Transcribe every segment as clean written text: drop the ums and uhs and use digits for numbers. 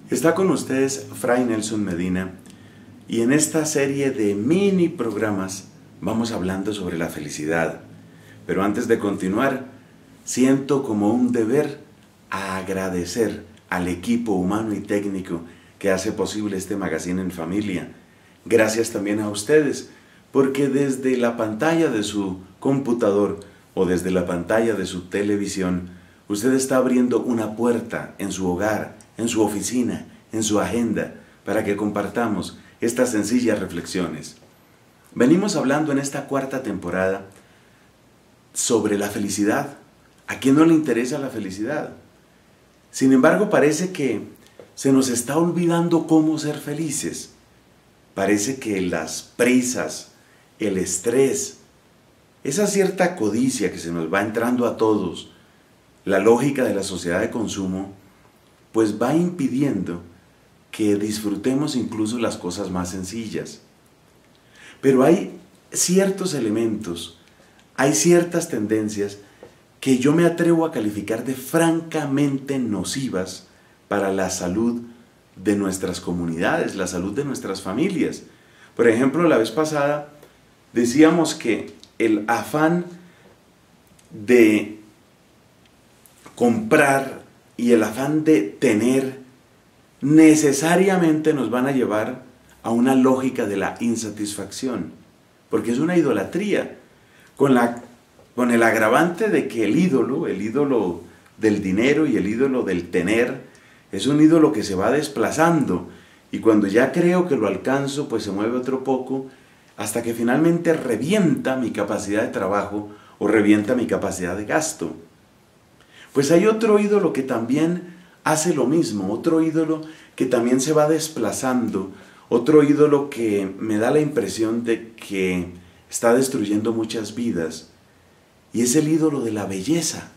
Está con ustedes Fray Nelson Medina y en esta serie de mini programas vamos hablando sobre la felicidad. Pero antes de continuar, siento como un deber agradecer al equipo humano y técnico que hace posible este magazine en familia. Gracias también a ustedes, porque desde la pantalla de su computador o desde la pantalla de su televisión, usted está abriendo una puerta en su hogar, en su oficina, en su agenda, para que compartamos estas sencillas reflexiones. Venimos hablando en esta cuarta temporada sobre la felicidad. ¿A quién no le interesa la felicidad? Sin embargo, parece que se nos está olvidando cómo ser felices. Parece que las prisas, el estrés, esa cierta codicia que se nos va entrando a todos, la lógica de la sociedad de consumo, pues va impidiendo que disfrutemos incluso las cosas más sencillas. Pero hay ciertos elementos, hay ciertas tendencias que yo me atrevo a calificar de francamente nocivas para la salud de nuestras comunidades, la salud de nuestras familias. Por ejemplo, la vez pasada decíamos que el afán de comprar y el afán de tener necesariamente nos van a llevar a una lógica de la insatisfacción, porque es una idolatría, con el agravante de que el ídolo del dinero y el ídolo del tener, es un ídolo que se va desplazando, y cuando ya creo que lo alcanzo, pues se mueve otro poco, hasta que finalmente revienta mi capacidad de trabajo o revienta mi capacidad de gasto. Pues hay otro ídolo que también hace lo mismo, otro ídolo que también se va desplazando, otro ídolo que me da la impresión de que está destruyendo muchas vidas, y es el ídolo de la belleza.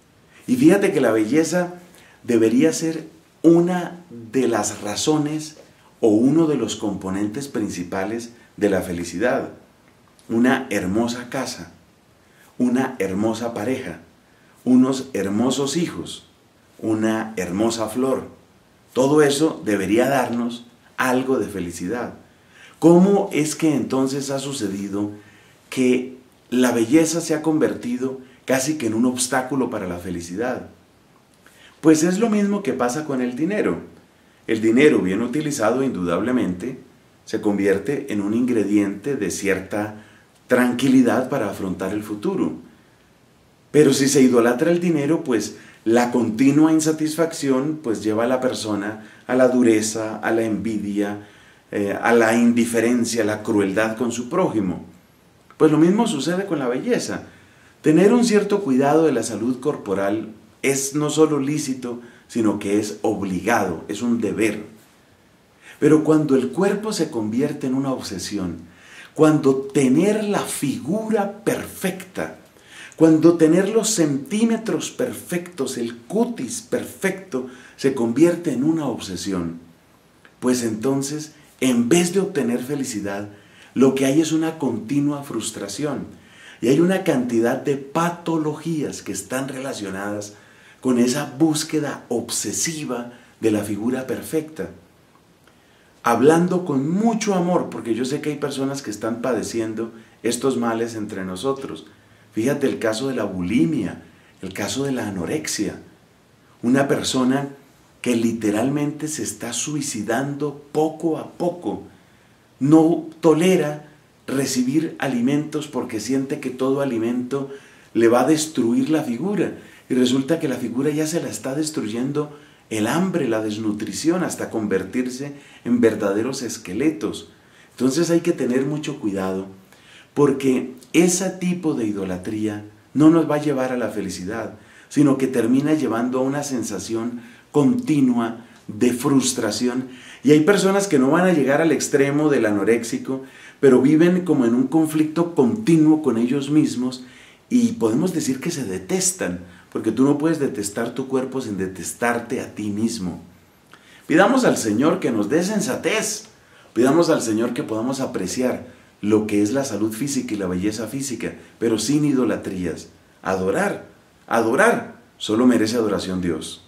Y fíjate que la belleza debería ser una de las razones o uno de los componentes principales de la felicidad. Una hermosa casa, una hermosa pareja, unos hermosos hijos, una hermosa flor. Todo eso debería darnos algo de felicidad. ¿Cómo es que entonces ha sucedido que la belleza se ha convertido casi que en un obstáculo para la felicidad? Pues es lo mismo que pasa con el dinero. El dinero bien utilizado indudablemente se convierte en un ingrediente de cierta tranquilidad para afrontar el futuro. Pero si se idolatra el dinero, pues la continua insatisfacción pues lleva a la persona a la dureza, a la envidia, a la indiferencia, a la crueldad con su prójimo. Pues lo mismo sucede con la belleza. Tener un cierto cuidado de la salud corporal es no solo lícito, sino que es obligado, es un deber. Pero cuando el cuerpo se convierte en una obsesión, cuando tener la figura perfecta, cuando tener los centímetros perfectos, el cutis perfecto, se convierte en una obsesión, pues entonces, en vez de obtener felicidad, lo que hay es una continua frustración. Y hay una cantidad de patologías que están relacionadas con esa búsqueda obsesiva de la figura perfecta. Hablando con mucho amor, porque yo sé que hay personas que están padeciendo estos males entre nosotros. Fíjate el caso de la bulimia, el caso de la anorexia. Una persona que literalmente se está suicidando poco a poco. No tolera recibir alimentos porque siente que todo alimento le va a destruir la figura. Y resulta que la figura ya se la está destruyendo el hambre, la desnutrición, hasta convertirse en verdaderos esqueletos. Entonces hay que tener mucho cuidado, porque ese tipo de idolatría no nos va a llevar a la felicidad, sino que termina llevando a una sensación continua de frustración. Y hay personas que no van a llegar al extremo del anoréxico, pero viven como en un conflicto continuo con ellos mismos, y podemos decir que se detestan, porque tú no puedes detestar tu cuerpo sin detestarte a ti mismo. Pidamos al Señor que nos dé sensatez, pidamos al Señor que podamos apreciar lo que es la salud física y la belleza física, pero sin idolatrías. Adorar solo merece adoración Dios.